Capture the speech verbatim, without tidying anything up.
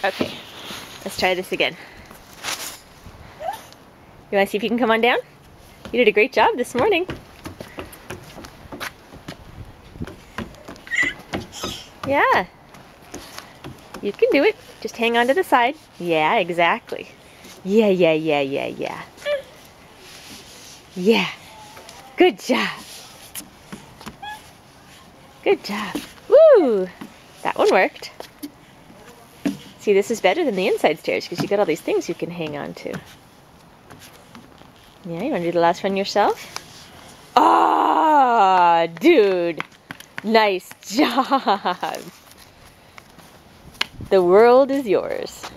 Okay, let's try this again. You want to see if you can come on down? You did a great job this morning. Yeah, you can do it. Just hang on to the side. Yeah, exactly. Yeah, yeah, yeah, yeah, yeah. Yeah, good job. Good job. Woo! That one worked. See, this is better than the inside stairs because you got all these things you can hang on to. Yeah, you want to do the last one yourself? Ah, dude. Nice job. The world is yours.